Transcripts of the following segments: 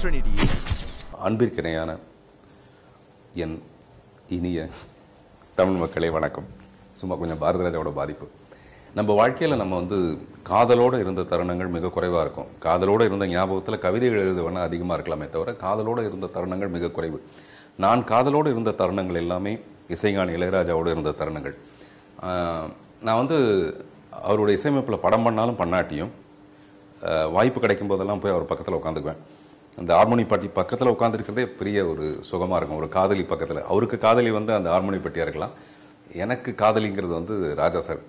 Trinity. அன்பிற்கிணையான என் இனிய தமிழ் மக்களே வணக்கம். சும்மா கொஞ்சம் பாரதிராஜாவோட பாதிப்பு. நம்ம வாழ்க்கையில் நம்ம காதலோடு இருந்த தருணங்கள் மிக குறைவாக இருக்கும். காதலோடு இருந்த ஞாபகத்தில் கவிதைகள் எழுதுவன அதிகமாக இருக்கலாமே தவிர காதலோடு இருந்த தருணங்கள் மிக குறைவு. நான் காதலோடு இருந்த தருணங்கள் எல்லாமே இசைஞானி இளையராஜாவோடு இருந்த தருணங்கள். நான் அவருடைய இசையமைப்பில் படம் பண்ணாலும் பண்ணாட்டியும் வாய்ப்பு கிடைக்கும் போதெல்லாம் போய் அவர் பக்கத்தில் உட்காந்துக்குவேன். அந்த ஹார்மோனி பாட்டி பக்கத்தில் உட்காந்துருக்கிறதே பெரிய ஒரு சுகமாக இருக்கும். ஒரு காதலி பக்கத்தில், அவருக்கு காதலி அந்த ஹார்மோனி பாட்டியாக இருக்கலாம், எனக்கு காதலிங்கிறது ராஜா சார்.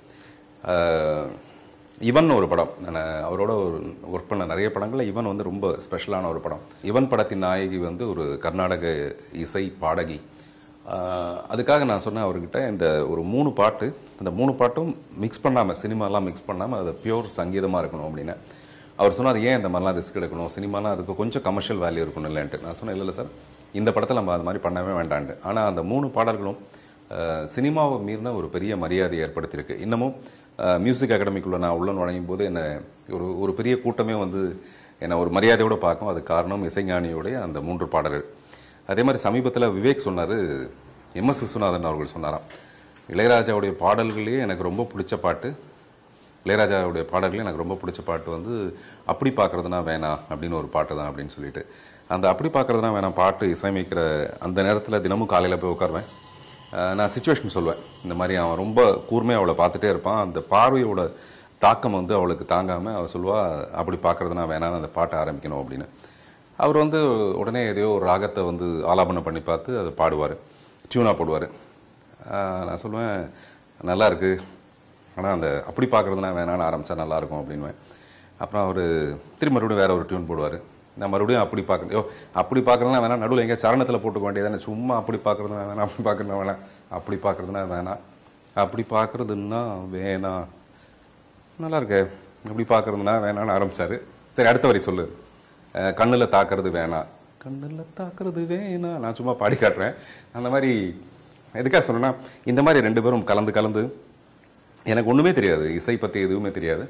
இவன் ஒரு படம், நான் அவரோட ஒர்க் பண்ண நிறைய படங்களில் இவன் ரொம்ப ஸ்பெஷலான ஒரு படம். இவன் படத்தின் நாயகி ஒரு கர்நாடக இசை பாடகி. அதுக்காக நான் சொன்னேன் அவர்கிட்ட, இந்த ஒரு 3 பாட்டு, அந்த 3 பாட்டும் மிக்ஸ் பண்ணாமல், சினிமாலாம் மிக்ஸ் பண்ணாமல் அது பியூர் சங்கீதமாக இருக்கணும் அப்படின்னு. அவர் சொன்னார், ஏன் இந்த மாதிரிலாம் ரிஸ்க் எடுக்கணும், சினிமாலாம் அதுக்கு கொஞ்சம் கமர்ஷியல் வேல்யூ இருக்கணும் இல்லைன்ட்டு. நான் சொன்னேன், இல்லை சார், இந்த படத்தில் நம்ம அது மாதிரி பண்ணவே வேண்டான்ட்டு. ஆனால் அந்த 3 பாடல்களும் சினிமாவை மீறின ஒரு பெரிய மரியாதையை ஏற்படுத்தியிருக்கு. இன்னமும் மியூசிக் அகாடமிக்குள்ளே நான் உள்ள நுழையும் போது என்னை ஒரு பெரிய கூட்டமே என்னை ஒரு மரியாதையோடு பார்க்கும். அது காரணம் இசைஞானியோடைய அந்த 3 பாடல்கள். அதே மாதிரி சமீபத்தில் விவேக் சொன்னார், MS விஸ்வநாதன் அவர்கள் சொன்னாராம், இளையராஜாவுடைய பாடல்களையே எனக்கு ரொம்ப பிடிச்ச பாட்டு, இளையராஜாவுடைய பாடல்களே எனக்கு ரொம்ப பிடிச்ச பாட்டு அப்படி பார்க்குறதுனா வேணாம் அப்படின்னு ஒரு பாட்டு தான் அப்படின்னு சொல்லிட்டு. அந்த அப்படி பார்க்குறதுனா வேணாம் பாட்டு இசையமைக்கிற அந்த நேரத்தில் தினமும் காலையில் போய் உட்காருவேன். நான் சிச்சுவேஷன் சொல்லுவேன், இந்த மாதிரி அவன் ரொம்ப கூர்மையாக அவளை பார்த்துட்டே இருப்பான், அந்த பார்வையோட தாக்கம் அவளுக்கு தாங்காமல் அவள் சொல்லுவா, அப்படி பார்க்குறதுனா வேணான்னு அந்த பாட்டை ஆரம்பிக்கணும் அப்படின்னு. அவர் உடனே எதையோ ஒரு ராகத்தை ஆலாபனம் பண்ணி பார்த்து அதை பாடுவார், டியூனாக போடுவார். நான் சொல்லுவேன், நல்லா இருக்கு, ஆனால் அந்த அப்படி பார்க்குறதுனா வேணான்னு ஆரம்பித்தா நல்லாயிருக்கும் அப்படின்வேன். அப்புறம் அவர் திரும்ப மறுபடியும் வேறு ஒரு டியூன் போடுவார். நான் மறுபடியும் அப்படி பார்க்குறேன், அப்படி பார்க்குறதுனா வேணாம், நடுவில் எங்கேயா சரணத்தில் போட்டுக்க வேண்டியதானே, சும்மா அப்படி பார்க்குறதுனா வேணாம், அப்படி பார்க்குறதுனா வேணாம், அப்படி பார்க்குறதுனா வேணாம், அப்படி பார்க்குறதுன்னா வேணாம், நல்லா இருக்கு, அப்படி பார்க்குறதுனா வேணான்னு ஆரம்பித்தார். சரி, அடுத்த வரி சொல்லு, கண்ணில் தாக்குறது வேணாம், கண்ணில் தாக்குறது வேணாம். நான் சும்மா பாடி காட்டுறேன். அந்த மாதிரி எதுக்காக சொன்னேன்னா, இந்த மாதிரி 2 பேரும் கலந்து எனக்கு ஒன்றுமே தெரியாது, இசை பற்றி எதுவுமே தெரியாது.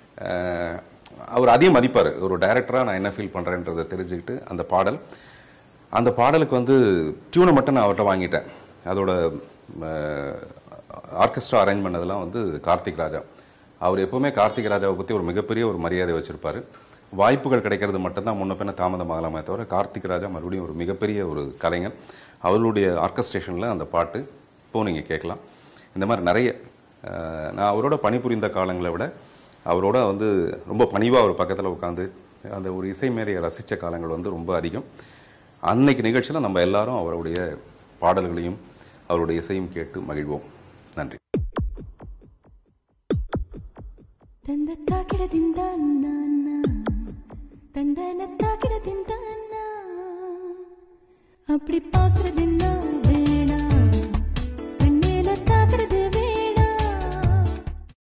அவர் அதையும் மதிப்பார். ஒரு டைரக்டராக நான் என்ன ஃபீல் பண்ணுறேன்றதை தெரிஞ்சுக்கிட்டு அந்த பாடலுக்கு டியூனை மட்டும் நான் அவர்கிட்ட வாங்கிட்டேன். அதோட ஆர்கெஸ்ட்ரா அரேஞ்ச் பண்ணதெல்லாம் கார்த்திக் ராஜா. அவர் எப்போவுமே கார்த்திக் ராஜாவை பற்றி ஒரு மிகப்பெரிய ஒரு மரியாதை வச்சுருப்பார். வாய்ப்புகள் கிடைக்கிறது மட்டும்தான் முன்ன பின்ன தாமதமாகலாமே தவிர கார்த்திக் ராஜா மறுபடியும் ஒரு மிகப்பெரிய ஒரு கலைஞர். அவருடைய ஆர்கெஸ்ட்ரேஷனில் அந்த பாட்டு இப்போது நீங்கள் கேட்கலாம். இந்த மாதிரி நிறைய நான் அவரோட பணிபுரிந்த காலங்களை விட அவரோட ரொம்ப பணிவாக ஒரு பக்கத்தில் உட்காந்து அந்த ஒரு இசை மேரையை ரசித்த காலங்கள் ரொம்ப அதிகம். அன்னைக்கு நிகழ்ச்சியில் நம்ம எல்லாரும் அவருடைய பாடல்களையும் அவருடைய இசையும் கேட்டு மகிழ்வோம். நன்றி. அப்படி பார்க்கறது